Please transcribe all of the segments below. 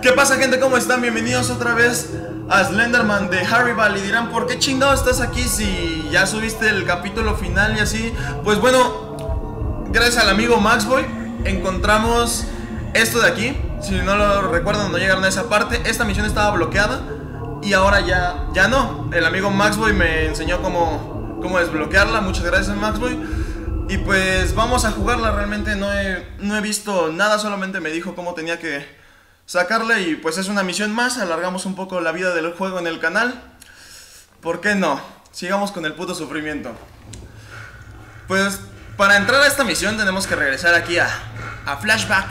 ¿Qué pasa, gente? ¿Cómo están? Bienvenidos otra vez a Slenderman de Harryvale. Y dirán, ¿por qué chingado estás aquí si ya subiste el capítulo final y así? Pues bueno, gracias al amigo Maxboy encontramos esto de aquí. Si no lo recuerdan, no llegaron a esa parte. Esta misión estaba bloqueada y ahora ya no. El amigo Maxboy me enseñó cómo desbloquearla. Muchas gracias, Maxboy. Y pues vamos a jugarla. Realmente no he visto nada, solamente me dijo cómo tenía que sacarla. Y pues es una misión más. Alargamos un poco la vida del juego en el canal. ¿Por qué no? Sigamos con el puto sufrimiento. Pues para entrar a esta misión tenemos que regresar aquí a Flashback,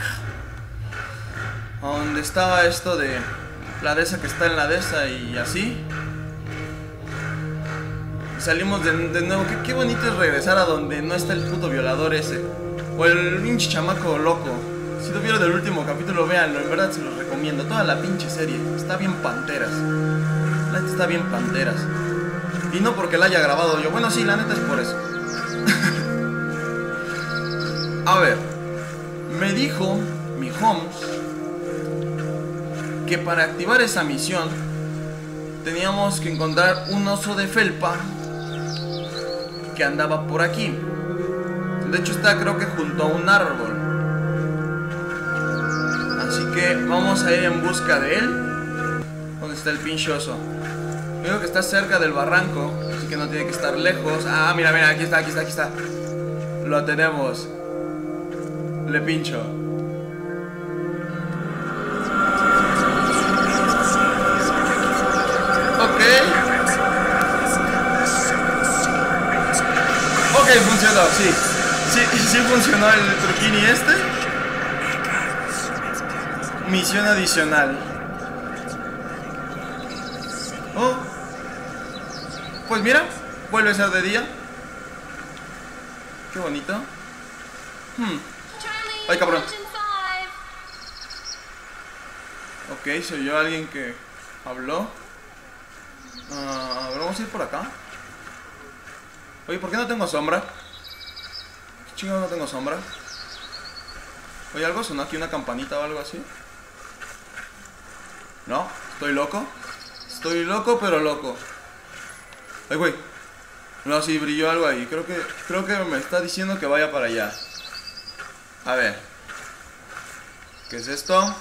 a donde estaba esto de la dehesa que está en la dehesa y así. Salimos de nuevo. Qué bonito es regresar a donde no está el puto violador ese, o el pinche chamaco loco. Si no vieron el último capítulo, véanlo, en verdad se los recomiendo. Toda la pinche serie está bien panteras. La neta está bien panteras. Y no porque la haya grabado yo. Bueno, sí, la neta es por eso. A ver, me dijo mi Holmes que para activar esa misión teníamos que encontrar un oso de felpa que andaba por aquí. De hecho está, creo que junto a un árbol. Así que vamos a ir en busca de él. ¿Dónde está el pinche oso? Creo que está cerca del barranco, así que no tiene que estar lejos. Ah, mira, aquí está. Lo tenemos. Le pincho. Ok, funcionó, sí funcionó el truquini este. Misión adicional. Oh, pues mira, vuelve a ser de día. Qué bonito. Ay, cabrón. Ok, soy yo alguien que habló. Vamos a ir por acá. Oye, ¿por qué no tengo sombra? ¿Qué chingado no tengo sombra? Oye, ¿algo sonó aquí? ¿Una campanita o algo así? ¿No? ¿Estoy loco? Estoy loco, pero loco. Ay, güey. No, sí, brilló algo ahí. Creo que me está diciendo que vaya para allá. A ver. ¿Qué es esto?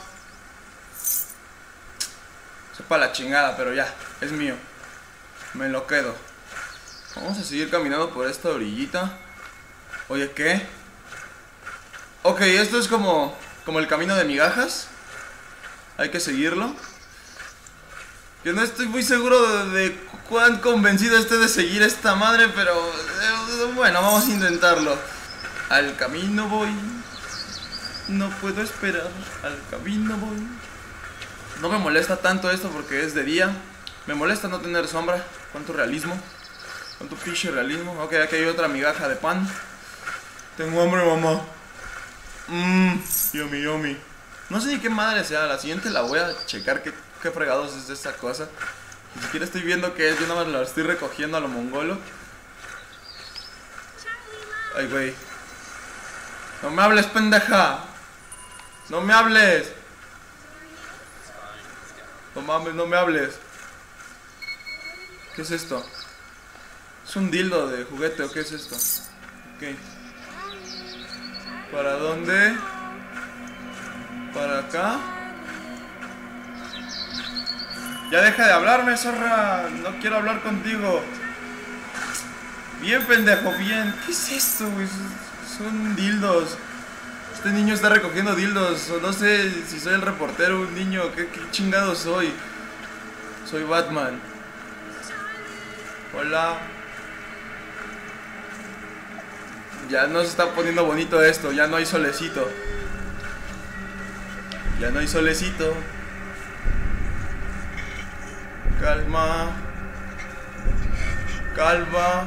Sepa la chingada, pero ya, es mío. Me lo quedo. Vamos a seguir caminando por esta orillita. Oye, ¿qué? Ok, esto es como el camino de migajas. Hay que seguirlo. Yo no estoy muy seguro de cuán convencido esté de seguir esta madre, pero bueno, vamos a intentarlo. Al camino voy. No puedo esperar. Al camino voy. No me molesta tanto esto porque es de día. Me molesta no tener sombra. Cuánto realismo. Cuánto pinche realismo. Ok, aquí hay otra migaja de pan. Tengo hambre, mamá. Yummy. No sé ni qué madre sea. La siguiente la voy a checar qué fregados es esta cosa. Ni siquiera estoy viendo qué es. Yo nada más la estoy recogiendo a lo mongolo. Ay, güey. No me hables, pendeja. No me hables. No mames, no me hables. ¿Qué es esto? ¿Es un dildo de juguete o qué es esto? Ok. ¿Para dónde? ¿Para acá? Ya deja de hablarme, zorra. No quiero hablar contigo. Bien, pendejo, bien. ¿Qué es esto, güey? Son dildos. Este niño está recogiendo dildos. O no sé si soy el reportero o un niño. ¿Qué chingado soy? Soy Batman. Hola. Ya no se está poniendo bonito esto. Ya no hay solecito. Ya no hay solecito. Calma. Calma.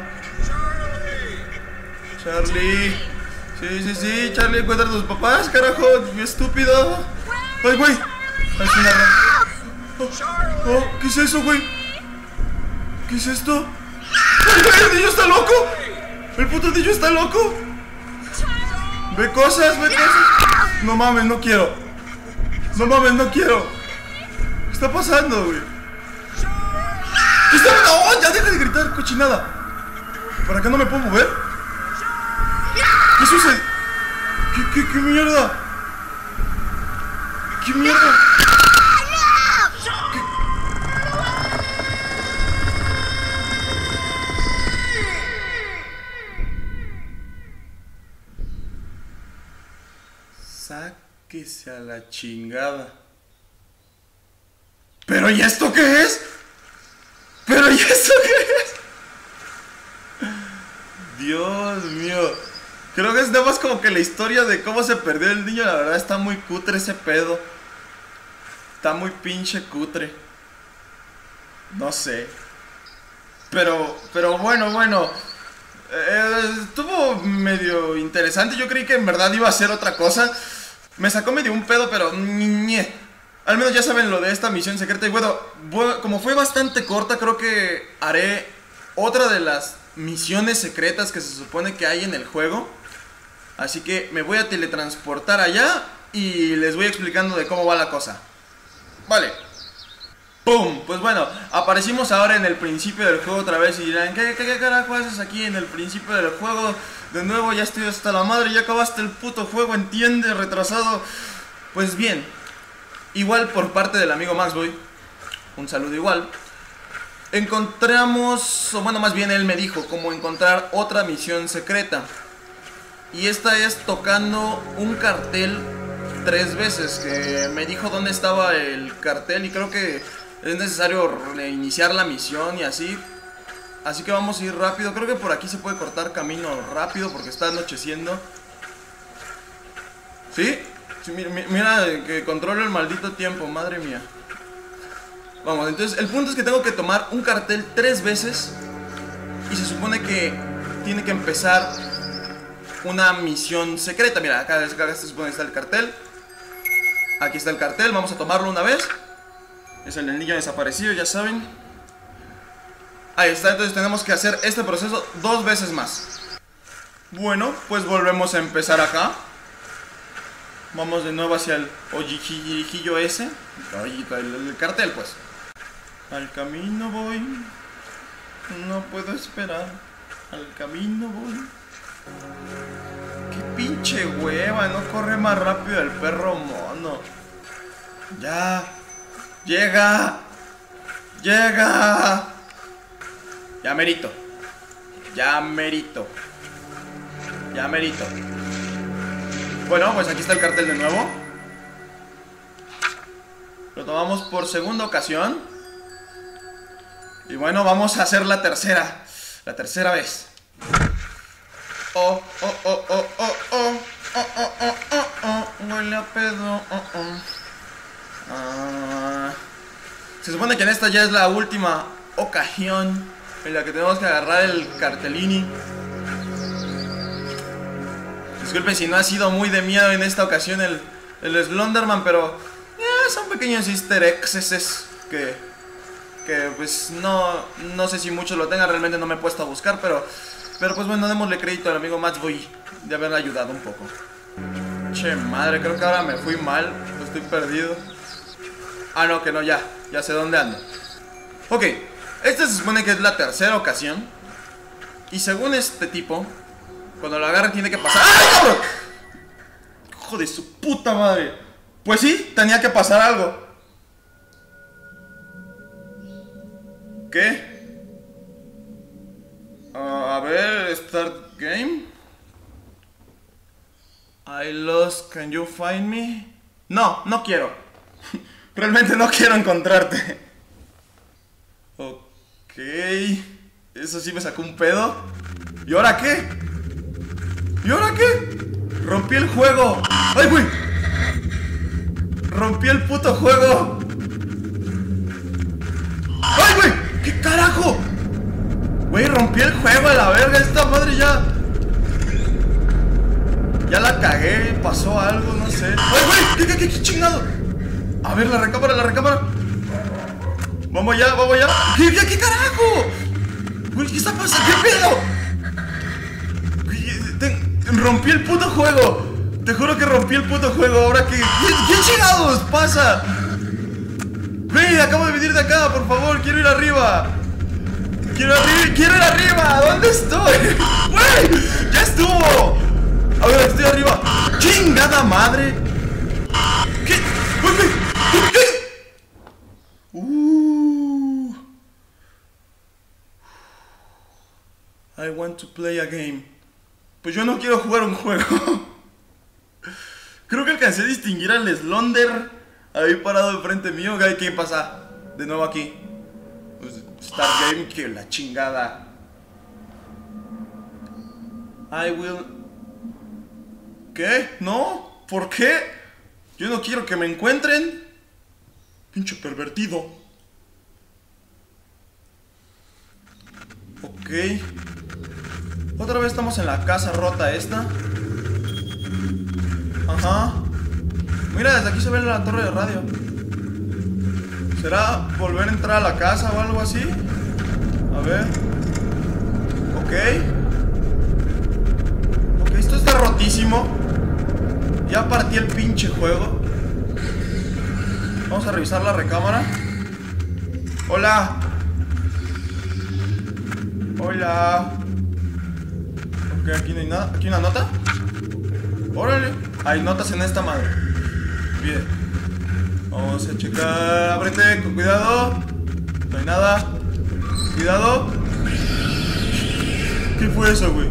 Charlie. Sí, Charlie, encuentra a tus papás, carajo, estúpido. Ay, güey. Es una rata. ¿Qué es eso, güey? ¿Qué es esto? ¡Ay, güey, el niño está loco! ¡El puto niño está loco! Ve cosas. No mames, no quiero. No mames, no quiero. está pasando, güey? ¿Qué está? ¡No! ¡Ya deja de gritar, cochinada! ¿Para qué no me puedo mover? ¿Qué sucede? ¿Qué mierda? ¿Qué mierda? Sáquese a la chingada. ¿Pero y esto qué es? ¿Pero y esto qué es? Dios mío. Creo que es nada más como que la historia de cómo se perdió el niño. La verdad está muy cutre ese pedo. Está muy pinche cutre. No sé. Pero bueno. Estuvo medio interesante. Yo creí que en verdad iba a ser otra cosa. Me sacó medio un pedo, pero al menos ya saben lo de esta misión secreta. Y bueno, como fue bastante corta, creo que haré otra de las misiones secretas que se supone que hay en el juego. Así que me voy a teletransportar allá y les voy explicando de cómo va la cosa. Vale. ¡Pum! Pues bueno, aparecimos ahora en el principio del juego otra vez y dirán, ¿qué carajo haces aquí en el principio del juego? De nuevo, ya estoy hasta la madre, ya acabaste el puto juego, entiende, retrasado. Pues bien, igual por parte del amigo Maxboy, un saludo igual. Encontramos, o bueno, más bien él me dijo cómo encontrar otra misión secreta. Y esta es tocando un cartel 3 veces, que me dijo dónde estaba el cartel y creo que es necesario reiniciar la misión y así. Así que vamos a ir rápido. Creo que por aquí se puede cortar camino rápido porque está anocheciendo. ¿Sí? Sí, mira que controlo el maldito tiempo, madre mía. Vamos, entonces el punto es que tengo que tomar un cartel 3 veces. Y se supone que tiene que empezar una misión secreta. Mira, acá se supone que está el cartel. Aquí está el cartel, vamos a tomarlo una vez. Es el del niño desaparecido, ya saben. Ahí está, entonces tenemos que hacer este proceso 2 veces más. Bueno, pues volvemos a empezar acá. Vamos de nuevo hacia el ojillo ese. El cartel, pues. Al camino voy. No puedo esperar. Al camino voy. Qué pinche hueva, no corre más rápido el perro mono. Ya. Llega. Llega. Ya merito. Ya merito. Ya merito. Bueno, pues aquí está el cartel de nuevo. Lo tomamos por segunda ocasión. Y bueno, vamos a hacer la tercera. La tercera vez. Oh, oh, oh, oh, oh, oh, oh, oh, oh, oh, oh, huele a pedo, Se supone que en esta ya es la última ocasión en la que tenemos que agarrar el cartelini. Disculpen si no ha sido muy de miedo en esta ocasión el Slenderman, pero son pequeños easter eggs que pues no sé si muchos lo tengan, realmente no me he puesto a buscar, pero pues bueno, démosle crédito al amigo Maxboy de haberle ayudado un poco. Che madre, creo que ahora me fui mal, estoy perdido. Ah, no, que no, ya sé dónde ando. Ok, esta se supone que es la tercera ocasión. Y según este tipo, cuando lo agarren tiene que pasar... ¡Ay, cabrón! Hijo de su puta madre. Pues sí, tenía que pasar algo. ¿Qué? A ver, start game. I lost, can you find me? No, no quiero. Realmente no quiero encontrarte. Ok. Eso sí me sacó un pedo. ¿Y ahora qué? ¿Y ahora qué? Rompí el juego. ¡Ay, güey! Rompí el puto juego. ¡Ay, güey! ¿Qué carajo? Güey, rompí el juego a la verga. Esta madre ya la cagué, pasó algo, no sé. ¡Ay, güey! ¿Qué chingado? A ver, la recámara. Vamos allá. ¿Qué carajo? Güey, ¿qué está pasando? ¿Qué pedo? Güey, rompí el puto juego. Te juro que rompí el puto juego. Ahora que... ¿Qué chingados pasa? Güey, acabo de venir de acá, por favor, quiero ir arriba. Quiero ir arriba. ¿Dónde estoy? Güey, ya estuvo. A ver, estoy arriba. ¡Chingada madre! ¿Qué? ¿Qué? I want to play a game. Pues yo no quiero jugar un juego. Creo que alcancé a distinguir al Slender ahí parado enfrente mío. ¿Qué pasa? De nuevo aquí. Pues, Start game, que la chingada. I will... ¿Qué? ¿No? ¿Por qué? Yo no quiero que me encuentren. Pinche pervertido. Ok. Otra vez estamos en la casa rota esta. Ajá. Mira, desde aquí se ve la torre de radio. ¿Será volver a entrar a la casa o algo así? A ver. Ok. Ok, esto está rotísimo. Ya partí el pinche juego. Vamos a revisar la recámara. Hola. Hola. Ok, aquí no hay nada. ¿Aquí una nota? Órale. Hay notas en esta madre. Bien. Vamos a checar. Ábrete, con cuidado. No hay nada. Cuidado. ¿Qué fue eso, güey?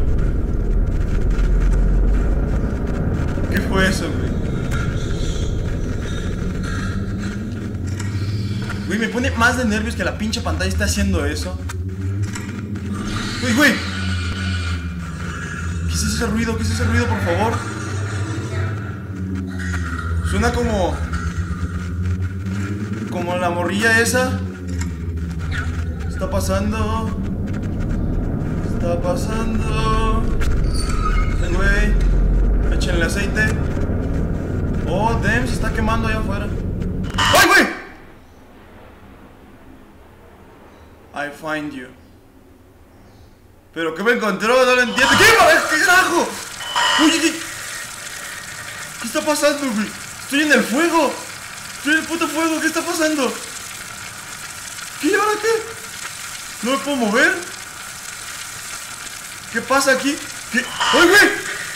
¿Qué fue eso, güey? Güey, me pone más de nervios que la pinche pantalla esté haciendo eso. Güey. ¿Qué es ese ruido? ¿Qué es ese ruido, por favor? Suena como la morrilla esa. ¿Qué está pasando? ¿Qué está pasando? Güey, échenle aceite. Oh, damn, se está quemando allá afuera. ¡Ay, güey! I find you. ¿Pero qué me encontró? No lo entiendo. ¿Qué carajo? Oye, ¿qué está pasando, güey? Estoy en el fuego. Estoy en el puto fuego. ¿Qué está pasando? ¿Qué? ¿Ahora qué? ¿No me puedo mover? ¿Qué pasa aquí? ¿Qué? ¡Ay, güey!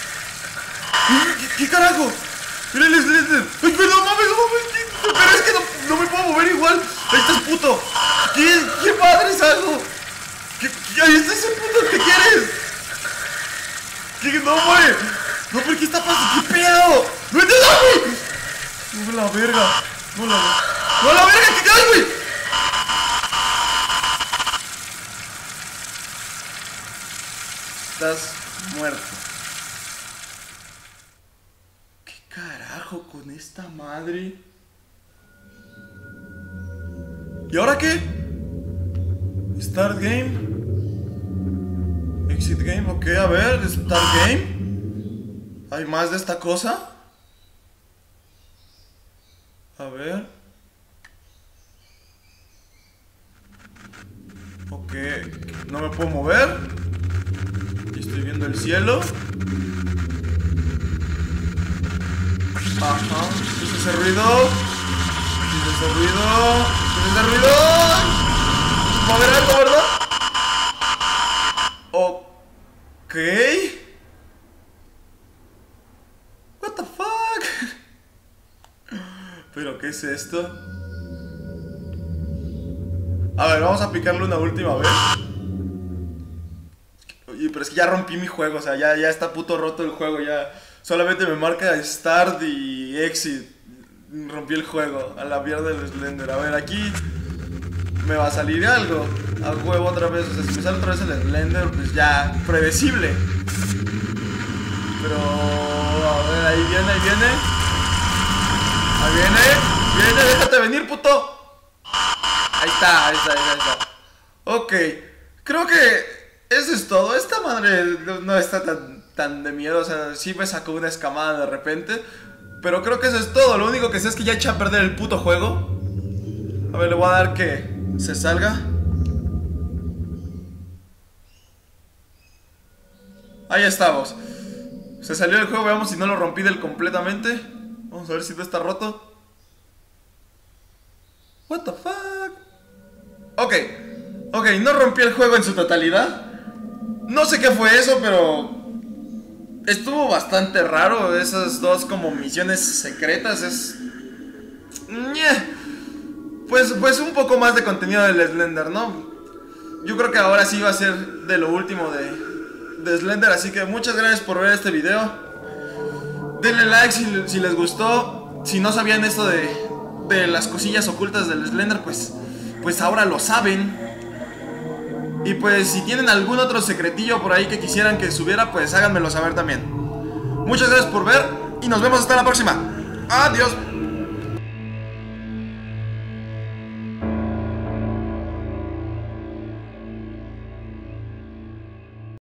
¿Qué carajo? Mira el Slender. ¡Ay, güey, no mames! Pero es que no me puedo mover igual. Ahí estás, puto. ¿Qué madres hago? Ahí está ese puto. ¿Qué quieres? ¿Qué? No, güey. No, pero ¿qué está pasando? ¿Qué pedo? ¡No, güey! ¡No, la verga! ¡No, la verga! ¿Qué cae, güey? Estás muerto. ¿Qué carajo con esta madre? ¿Y ahora qué? Start game. Exit game, ok, a ver, start game. ¿Hay más de esta cosa? A ver. Ok, no me puedo mover. Y estoy viendo el cielo. Ajá, ¿qué es ese ruido? ¿Qué es ese ruido? ¿Qué es ese ruido? ¿Va a haber algo, verdad? Ok. What the fuck? ¿Pero qué es esto? A ver, vamos a picarle una última vez. Oye, pero es que ya rompí mi juego, o sea, ya está puto roto el juego, ya. Solamente me marca Start y Exit. Rompí el juego, a la mierda del Slender. A ver, aquí me va a salir algo. A huevo otra vez, o sea, si me sale otra vez el Slender, pues ya, predecible. Pero, a ver, ahí viene. Ahí viene, déjate venir, puto. Ahí está. Ok, creo que eso es todo. Esta madre no está tan de miedo, o sea, sí me sacó una escamada de repente. Pero creo que eso es todo. Lo único que sé es que ya eché a perder el puto juego. A ver, le voy a dar que se salga. Ahí estamos. Se salió del juego, veamos si no lo rompí del completamente. Vamos a ver si no está roto. What the fuck. Ok, no rompí el juego en su totalidad. No sé qué fue eso, pero estuvo bastante raro. Esas dos como misiones secretas es... Pues un poco más de contenido del Slender, ¿no? Yo creo que ahora sí va a ser de lo último de Slender. Así que muchas gracias por ver este video. Denle like si les gustó. Si no sabían esto de las cosillas ocultas del Slender, pues ahora lo saben. Y pues si tienen algún otro secretillo por ahí que quisieran que subiera, pues háganmelo saber también. Muchas gracias por ver y nos vemos hasta la próxima. Adiós.